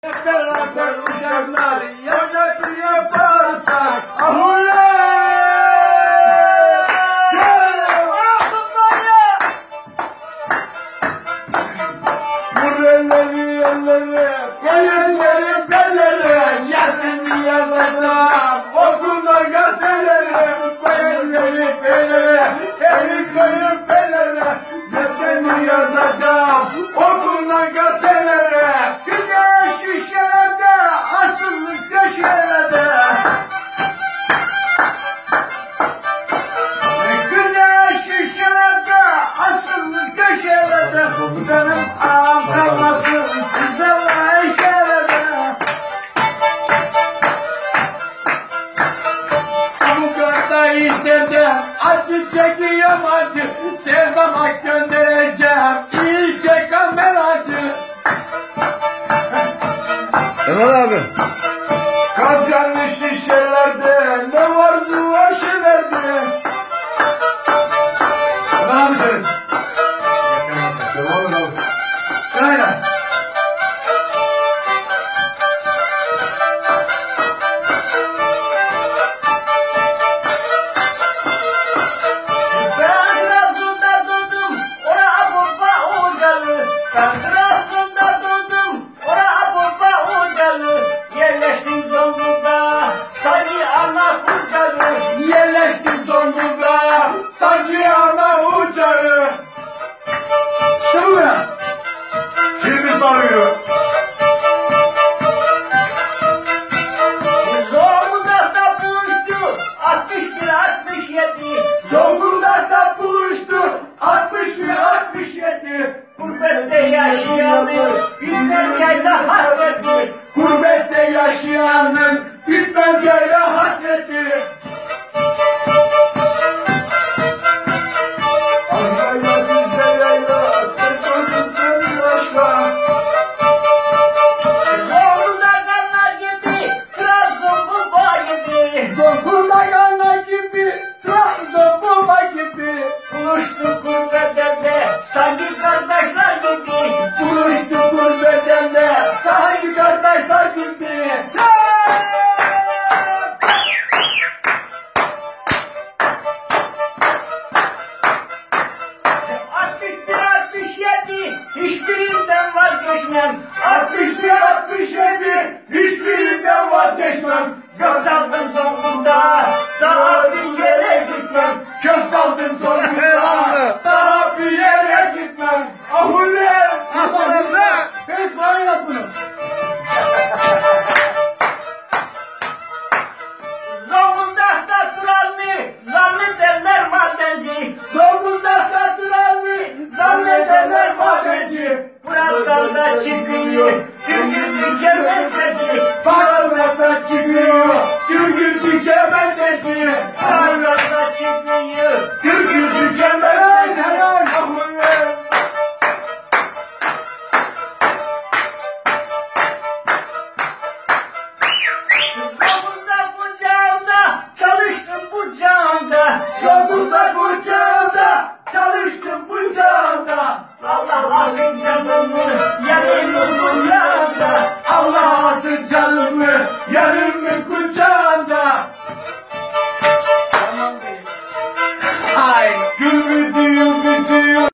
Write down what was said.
Beraber uşaklar yanacak yaparsak ahule. Burelleri yerleri, koyunları belleri, yazın yazacağım okula gazeteleri, koyunları belleri, eli koyun belleri, yazın yazacağım okula gazeteleri. Benim anlamasın güzel eşelerde. Avukatla işlerde acı çekiyorum acı, sevdama göndereceğim iyice kameracı. Kemal abi. Gaz yanlış şişelerde ne vardı o şişelerde. Bana mı söylesin? Sırayla. Ben Trabzon'da doğdum, ora baba ocalı. Ben Trabzon'da doğdum, ora baba ocalı. Yerleştim Zonguldak'a, sanki ana kucağı. Yerleştim Zonguldak'a, sanki ana ucağı. İşte bu ya. Kimi sarıyor? Zonguldak'ta buluştu 61-67. Zonguldak'ta buluştu 61-67. Gurbette yaşayanın bitmez yayla hasreti. Gurbette yaşayanın bitmez yayla hasreti. Zonguldak'ta gibi, Trabzon'da gibi, buluştuk gurbetende, sanki kardeşler gibi. Buluştuk gurbetende, sanki kardeşler gibi. Hiçbirinden vazgeçmem. 61-67, hiçbirinden vazgeçmem. Göz aldım Zonguldak'a, daha bir yere gitmem. Göz aldım Zonguldak'a, daha bir yere gitmem. Ahule! Ahule! Biz böyle yap bunu. Zonguldak'ta duran mı? Zannederler madenci. Zonguldak'ta duran mı? Zannederler madenci. Buradan da çıkıyor, Türkücü kemenceci. Buradan da çıkıyor, Türkücü kemenceci. Buradan da çıkıyor, Türkücü kemenceci. Zonguldak bucağında, çalıştım bucağında. Zonguldak bucağında, çalıştım bucağında. Allah alsın canımı, yanımı bucağında.